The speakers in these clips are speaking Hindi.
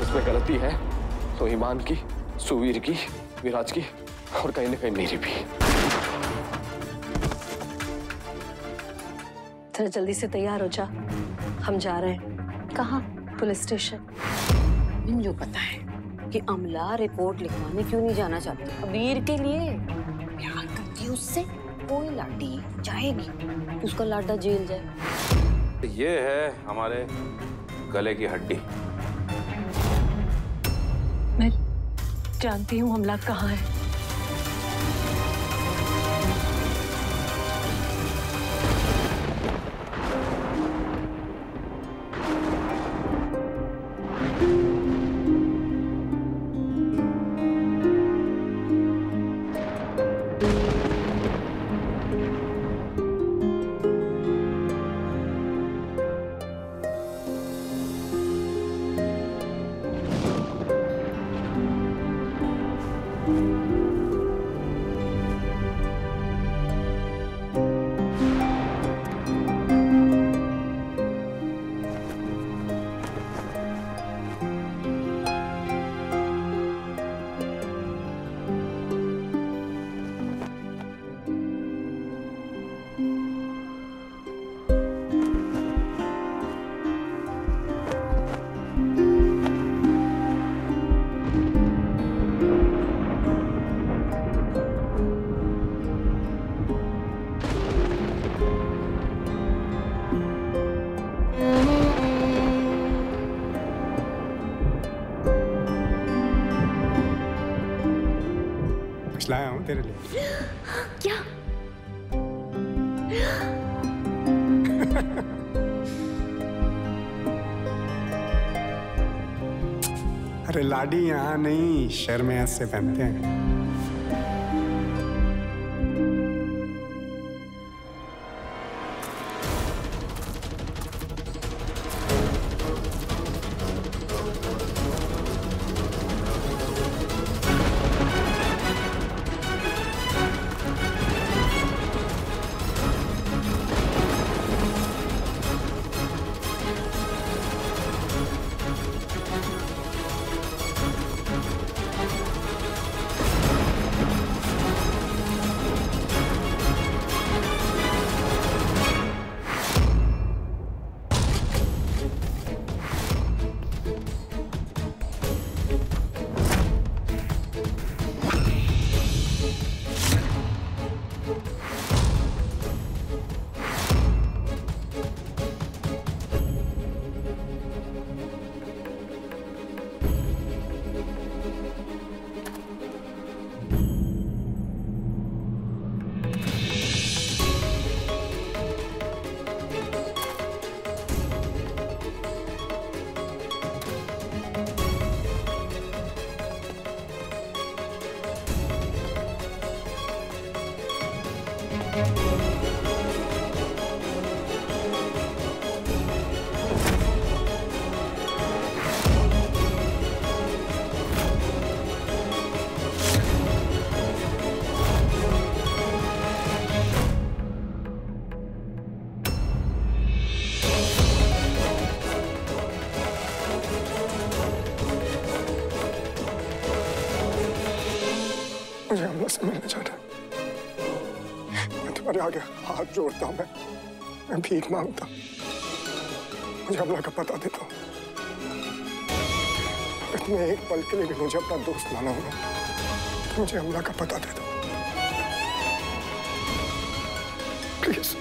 इसमें गलती है तो ईमान की, सुवीर की, विराज की और कहीं ना कहीं मेरी भी। थोड़ा जल्दी से तैयार हो जा, हम जा रहे हैं। कहाँ? Police station. मुझे पता है कि अमला रिपोर्ट लिखवाने क्यों नहीं जाना चाहती। अबीर के लिए प्यार करती है उससे, कोई लाडी जाएगी, उसका लाडा जेल जाए। ये है हमारे गले की हड्डी। मैं जानती हूँ अमला कहाँ है। लाया हूँ तेरे लिए। क्या? अरे लाडी यहाँ नहीं, शहर में ऐसे पहनते हैं। मुझे अमला से मिलना चाहता है। मैं तुम्हारे आगे हाथ जोड़ता हूँ, मैं भीख मांगता हूँ। मुझे अमला का पता देता हूँ। अगर तुम्हें एक पल के लिए भी मुझे अपना दोस्त माना होगा तो मुझे अमला का पता दे दो प्लीज।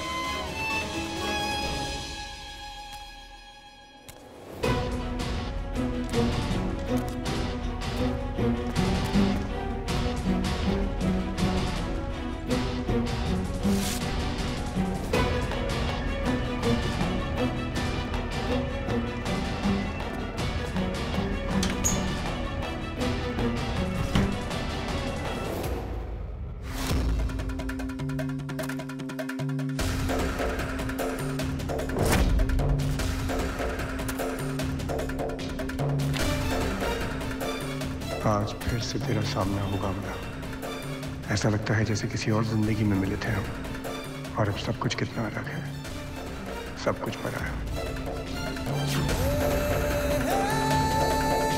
आज फिर से तेरा सामना होगा अमला। ऐसा लगता है जैसे किसी और जिंदगी में मिले थे हम, और अब सब कुछ कितना अलग है, सब कुछ पड़ा है।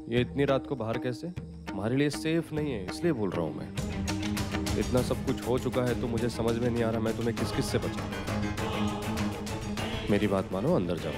ये इतनी रात को बाहर कैसे? हमारे लिए सेफ नहीं है, इसलिए बोल रहा हूँ मैं। इतना सब कुछ हो चुका है तो मुझे समझ में नहीं आ रहा मैं तुम्हें किस किस से बचाऊं। मेरी बात मानो, अंदर जाओ।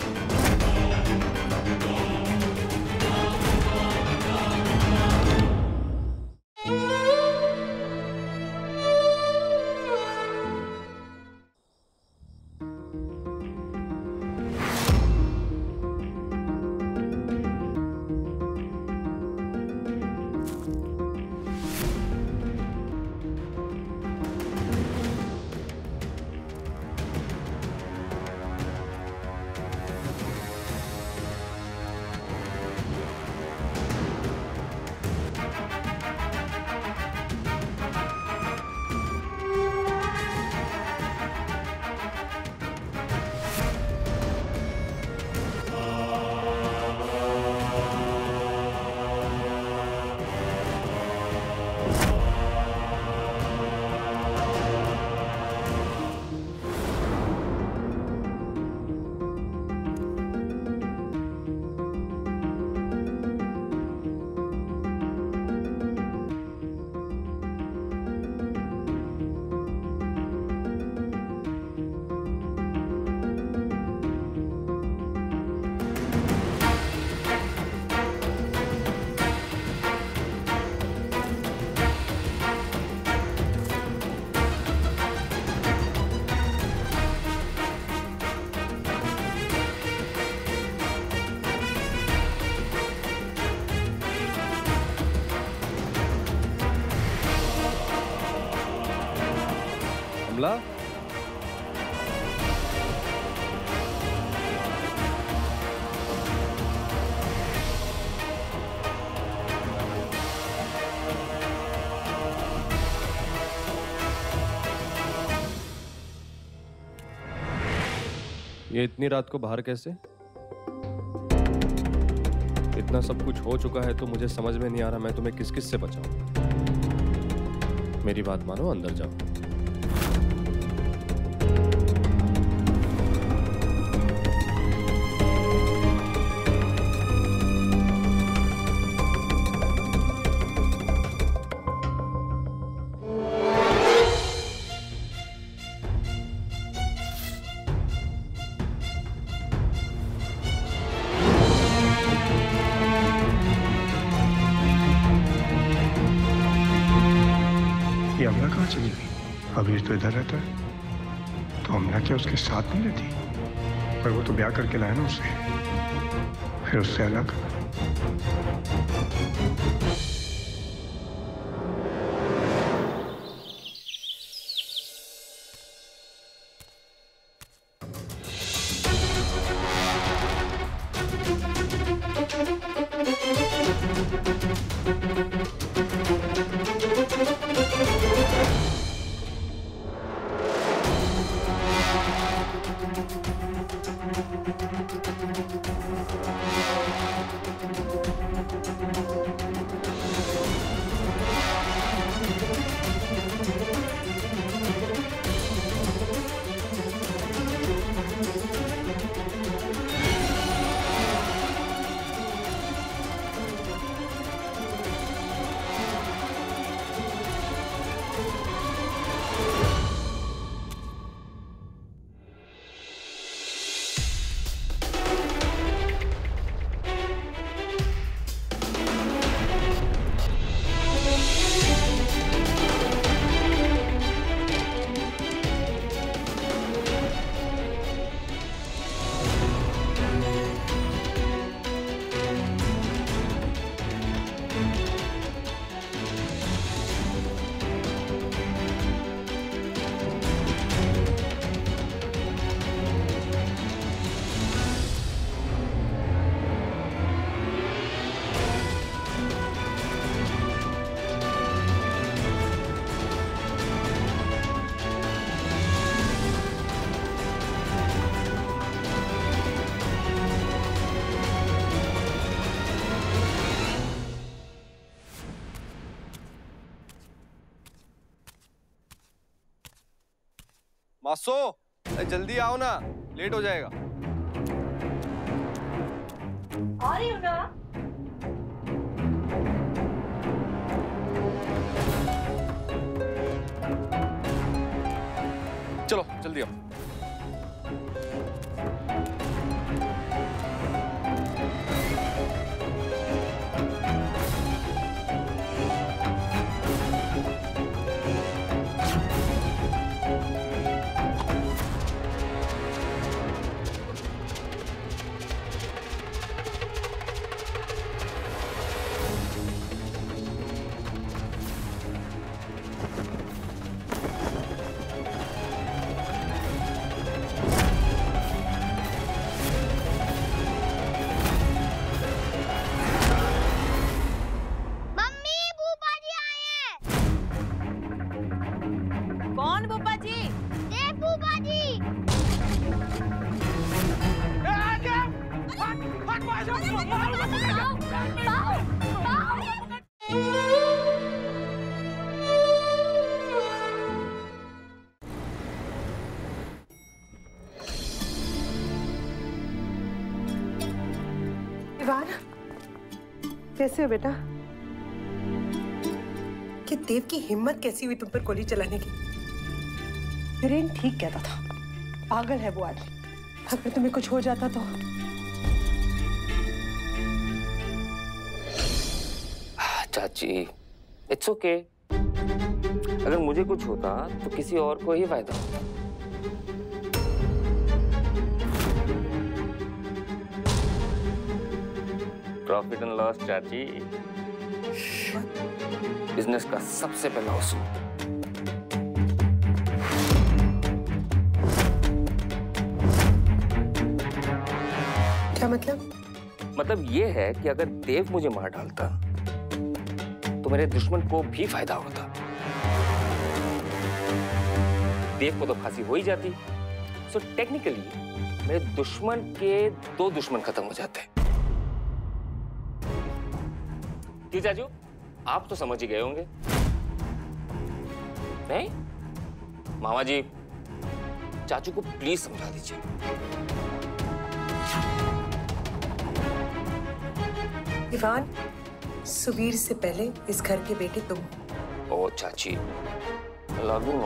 कमला, ये इतनी रात को बाहर कैसे? इतना सब कुछ हो चुका है तो मुझे समझ में नहीं आ रहा मैं तुम्हें किस किस से बचाऊं। मेरी बात मानो, अंदर जाओ। ये अमला कहाँ चली गई? अभी तो इधर रहता है, तो अमला क्या उसके साथ नहीं रहती? पर वो तो ब्याह करके लाया ना उसे, फिर उससे अलग। मासो, जल्दी आओ ना, लेट हो जाएगा। आ रही हूँ ना। चलो जल्दी आओ। कौन फूफा जी? देव फूफा जी। इवान, कैसे हो बेटा? कि देव की हिम्मत कैसी हुई तुम पर गोली चलाने की? वीरेन ठीक कहता था, पागल है वो आदमी। अगर तुम्हें कुछ हो जाता तो। चाची, इट्स ओके। अगर मुझे कुछ होता तो किसी और को ही फायदा होता। प्रॉफिट एंड लॉस चाची, बिजनेस का सबसे पहला उसूल। क्या मतलब? मतलब ये है कि अगर देव मुझे मार डालता तो मेरे दुश्मन को भी फायदा होता। देव को तो फांसी हो ही जाती, सो टेक्निकली मेरे दुश्मन के 2 दुश्मन खत्म हो जाते। क्यों चाचू, आप तो समझ ही गए होंगे, नहीं? मामा जी, चाचू को प्लीज समझा दीजिए। इवान, सुबीर से पहले इस घर के बेटे तुम। ओ चाची, लव यू।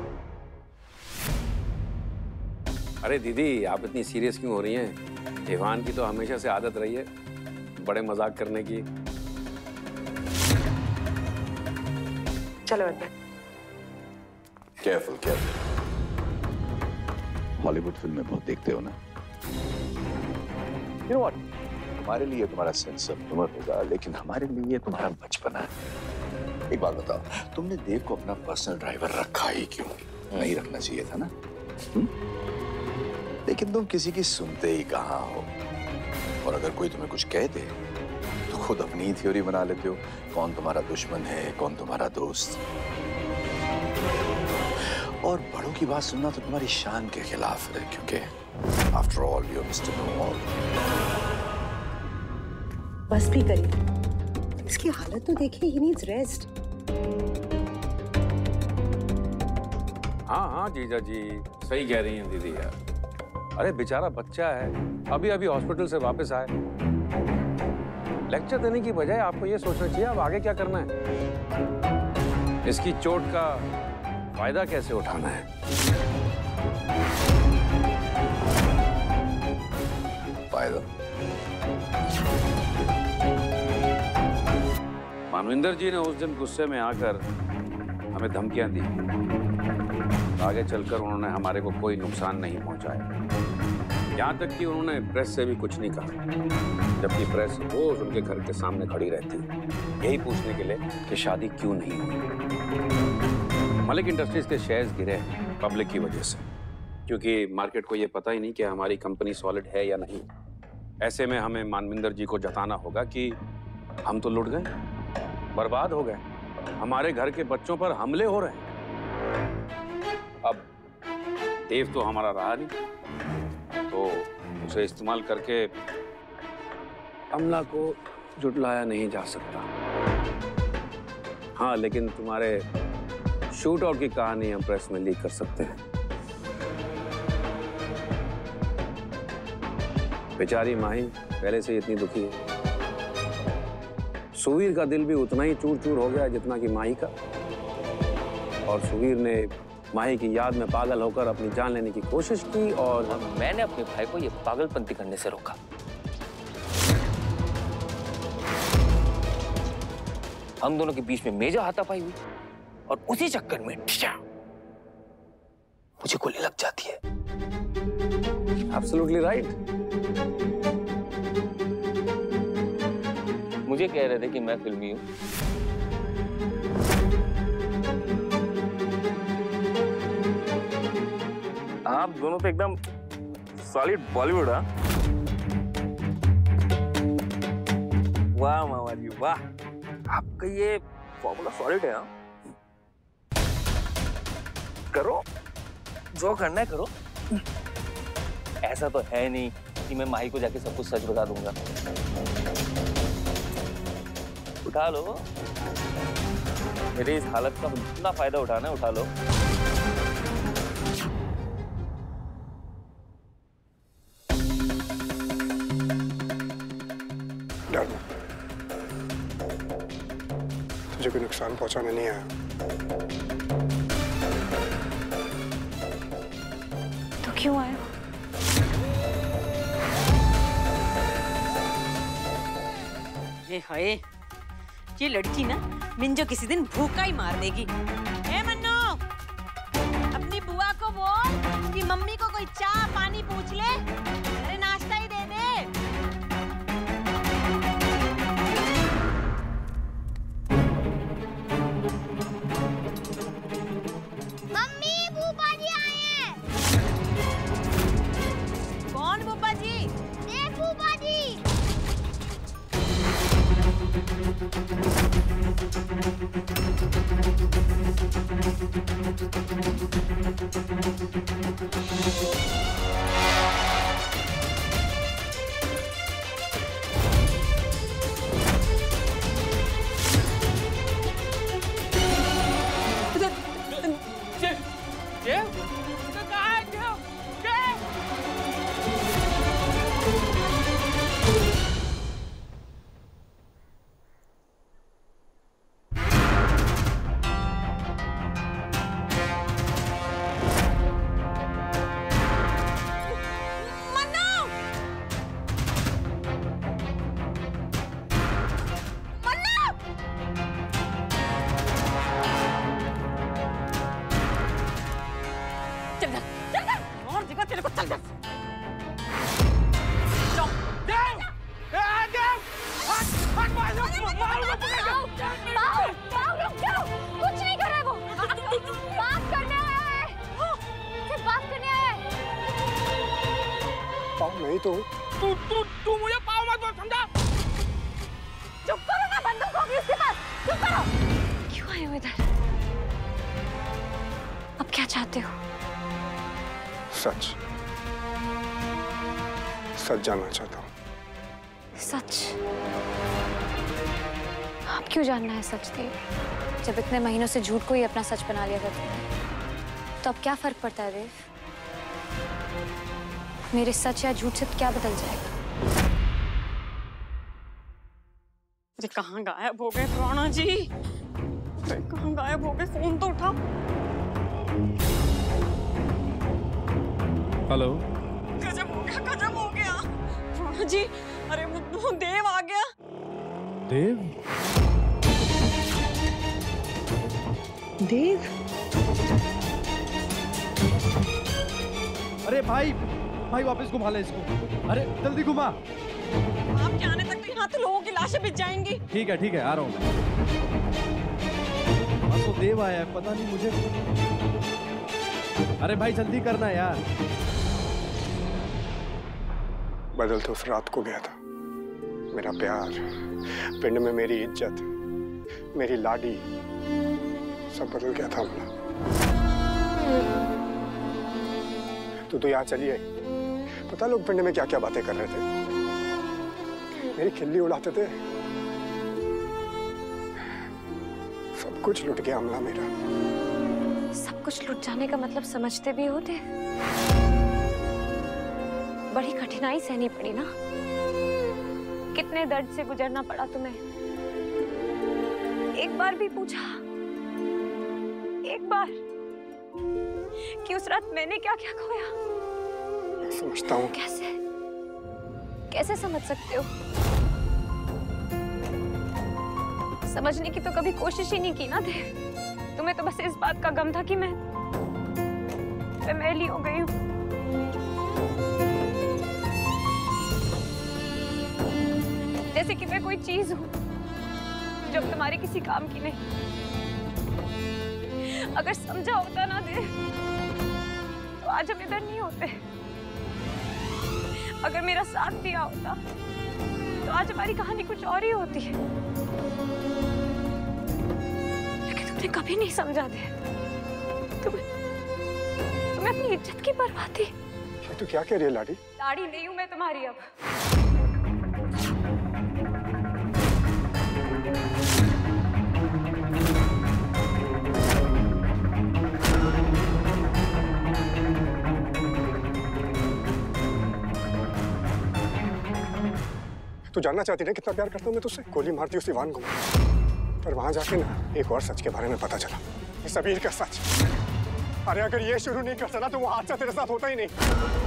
अरे दीदी, आप इतनी सीरियस क्यों हो रही हैं? इवान की तो हमेशा से आदत रही है बड़े मजाक करने की। चलो अंदर। Careful careful. हॉलीवुड फिल्में बहुत देखते हो ना? You know what? हमारे लिए तुम्हारा सेंस ऑफ ह्यूमर होगा, लेकिन हमारे लिए तुम्हारा बचपना है। एक बात बताओ, तुमने देव को अपना पर्सनल ड्राइवर रखा ही क्यों? नहीं रखना चाहिए था ना? लेकिन तुम किसी की सुनते ही कहाँ हो। और अगर कोई तुम्हें कुछ कह दे तो खुद अपनी थ्योरी बना लेते हो, कौन तुम्हारा दुश्मन है, कौन तुम्हारा दोस्त। और बड़ों की बात सुनना तो तुम्हारी शान के खिलाफ है, क्योंकि after all you are mister know all. बस भी करिए, इसकी हालत तो देखिए, ही नीड्स रेस्ट। हाँ हाँ जीजा जी, सही कह रही हैं दीदी यार। अरे बेचारा बच्चा है, अभी अभी हॉस्पिटल से वापस आए। लेक्चर देने की बजाय आपको ये सोचना चाहिए अब आगे क्या करना है, इसकी चोट का फायदा कैसे उठाना है। फायदा? मानविंदर जी ने उस दिन गुस्से में आकर हमें धमकियां दी। आगे चलकर उन्होंने हमारे को कोई नुकसान नहीं पहुंचाया, यहाँ तक कि उन्होंने प्रेस से भी कुछ नहीं कहा, जबकि प्रेस रोज उनके घर के सामने खड़ी रहती यही पूछने के लिए कि शादी क्यों नहीं हुई। मलिक इंडस्ट्रीज के शेयर्स गिरे पब्लिक की वजह से, क्योंकि मार्केट को ये पता ही नहीं कि हमारी कंपनी सॉलिड है या नहीं। ऐसे में हमें मानविंदर जी को जताना होगा कि हम तो लुट गए, बर्बाद हो गए, हमारे घर के बच्चों पर हमले हो रहे हैं। अब देव तो हमारा रहा नहीं, तो उसे इस्तेमाल करके अमला को जुटलाया नहीं जा सकता। हाँ, लेकिन तुम्हारे शूट आउट की कहानी हम प्रेस में लीक कर सकते हैं। बेचारी माही पहले से इतनी दुखी है, सुवीर का दिल भी उतना ही चूर चूर हो गया जितना कि माही का, और सुवीर ने माही की याद में पागल होकर अपनी जान लेने की कोशिश की और मैंने अपने भाई को ये पागलपंती करने से रोका। हम दोनों के बीच में मेजा हाथापाई हुई और उसी चक्कर में मुझे गोली लग जाती है। Absolutely right. मुझे कह रहे थे कि मैं फिल्मी हूं। आप दोनों तो एकदम सॉलिड बॉलीवुड। हाँ, वाह मामा जी वाह, आपका ये फॉर्मूला सॉलिड है। हाँ, करो जो करना है करो। ऐसा तो है नहीं कि मैं माही को जाके सब कुछ सच बता दूंगा। उठा लो, मेरी इस हालत का जितना फायदा उठाना है उठा लो। डर मत, तुझे कोई नुकसान पहुंचाने नहीं आया। तो क्यों आए हो? हाय, ये लड़की ना मिंजो किसी दिन भूखा ही मार देगी। ए मन्नू, अपनी बुआ को बोल कि मम्मी को कोई चाय पानी पूछ ले, अरे नाश्ता ही दे दे। मम्मी, फूफा जी आए हैं। कौन फूफा जी? ये फूफा जी। नहीं तो तू मुझे पाव मत बोल, समझा? चुप करो ना, बंदूक होगी उसके पास। चुप करो। क्यों आए हो इधर? अब क्या चाहते हो? सच सच जानना चाहता हूँ। सच? अब क्यों जानना है सच देव? जब इतने महीनों से झूठ को ही अपना सच बना लिया करते हैं, तो अब क्या फर्क पड़ता है देव? मेरे सच या झूठ से क्या बदल जाएगा? अरे कहाँ गायब हो गए प्राणा जी? अरे कहाँ गायब हो गए? फोन तो उठाओ। हेलो। गजब हो गया, गजब हो गया प्राणा जी। अरे वो देव आ गया। देव? देव? अरे भाई भाई वापस घुमा ले इसको। अरे जल्दी घुमा। आपके आने तक तो यहाँ तो लोगों की लाशें बिछ जाएंगी। ठीक है आ रहा हूँ मैं। तो देव आया है, पता नहीं मुझे। अरे भाई जल्दी करना यार। बदल तो उस रात को गया था। मेरा प्यार, पिंड में मेरी इज्जत, मेरी लाडी, सब बदल गया था अमला। तू तो यहाँ चली आई। पता लोग पिंड में क्या क्या बातें कर रहे थे, मेरी खिल्ली उड़ाते थे। सब कुछ लुट गया अमला मेरा। सब कुछ लुट जाने का मतलब समझते भी होते? बड़ी कठिनाई सहनी पड़ी ना? कितने दर्द से गुजरना पड़ा तुम्हें? एक बार भी पूछा? एक बार? कि उस रात मैंने क्या क्या खोया। मैं समझता हूँ। कैसे कैसे समझ सकते हो? समझने की तो कभी कोशिश ही नहीं की ना देव। तुम्हें तो बस इस बात का गम था कि मैं मैली हो गई हूँ। जैसे कि मैं कोई चीज हूँ जो तुम्हारे किसी काम की नहीं। अगर समझा होता ना देव तो आज हम इधर नहीं होते। अगर मेरा साथ दिया होता तो आज हमारी कहानी कुछ और ही होती है। लेकिन तुमने कभी नहीं समझा दे। तुम्हें अपनी इज्जत की परवाह थी। तू क्या कह रही है लाडी? लाड़ी नहीं हूं मैं तुम्हारी अब। तू जानना चाहती है कितना प्यार करता हूँ मैं तुझसे? गोली मारती उस इवान को, पर वहां जाके ना एक और सच के बारे में पता चला। ये सबीर का सच। अरे अगर ये शुरू नहीं करता ना तो वो हादसा तेरे साथ होता ही नहीं।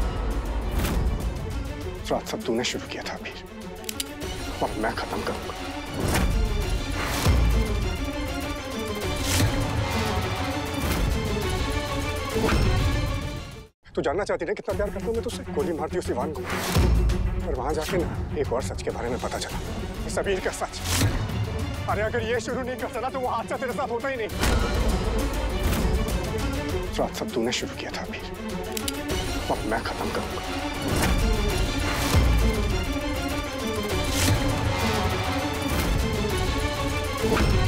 रात सब तूने शुरू किया था अबीर, अब मैं खत्म करूंगा। तू जानना चाहती है कितना प्यार करता हूँ मैं तुझसे? गोली मारती उस इवान को, पर वहां जाके ना एक और सच के बारे में पता चला। ये सबीर का सच। अरे अगर ये शुरू नहीं करता ना तो वो हादसा तेरे साथ होता ही नहीं। रात सब तूने शुरू किया था अबीर, अब मैं खत्म करूंगा।